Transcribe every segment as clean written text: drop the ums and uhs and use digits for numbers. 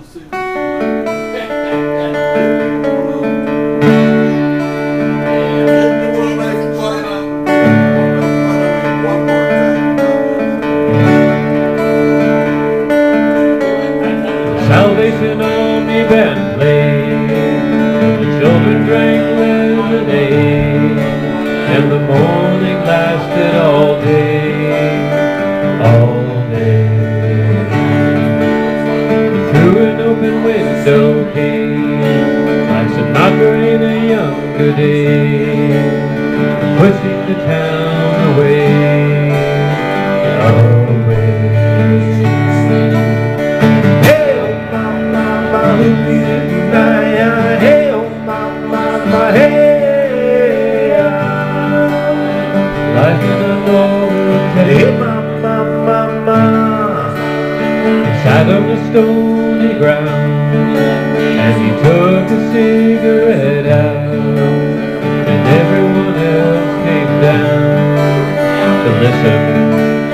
Salvation Army band played, the children drank lemonade, and the morning lasted all day, all day. Through an open window came, like Sinatra in a younger day, pushing the town away, away. Hey, oh mama, hey, life in a northern town. Hey, mama, sat on the stony ground, and he took a cigarette out, and everyone else came down to listen.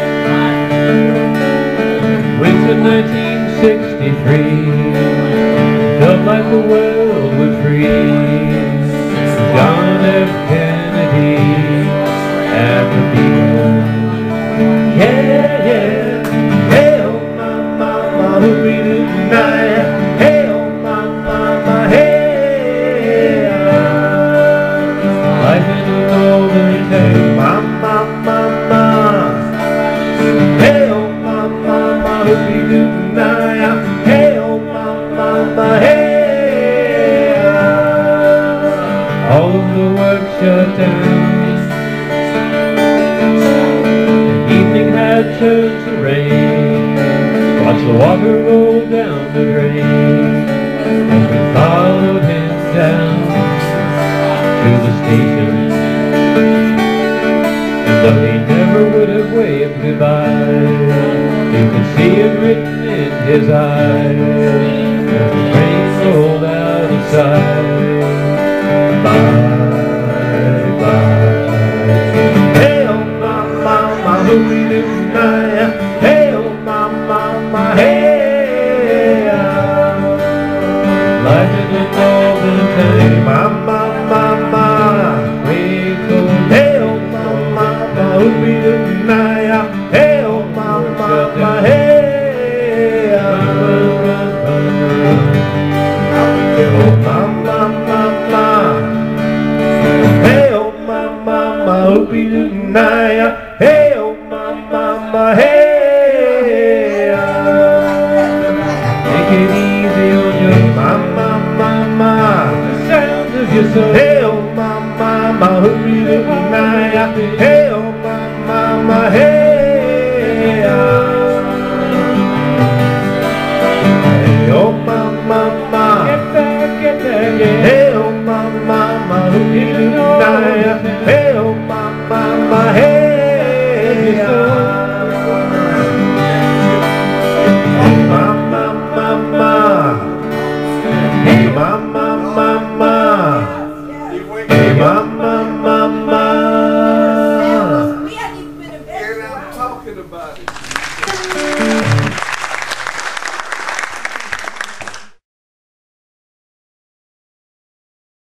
Winter 1963, felt like the world was free. John F. Kennedy and the people. Yeah, yeah. Hey, oh, mama, who beat it tonight? Hey, oh, mama, hey. Life in a northern town. Mama. Hey, oh, mama, who beat it tonight? Hey, oh, mama, hey. All of the work shut down. The evening had turned to rain. Watch the water roll down the drain as we followed him down to the station. And though he never would have waved goodbye, you could see it written in his eyes as the train rolled out of sight. Bye, bye. Hey, oh, mama, who we do tonight? Hey, oh, mama, hey. Life in a northern town. Hey, mama, wait for. Hey, oh, mama, who we do tonight? Hey, oh, mama, hey. Oh, mama. Hey, oh, mama, who be tonight? Hey, oh, mama, hey. Take it easy on your mama. The sound of your soul. Hey, oh, mama, who be tonight? Hey, oh, mama, hey. Hey, oh, mama. Get back, yeah. Hey, oh, mama, who be tonight?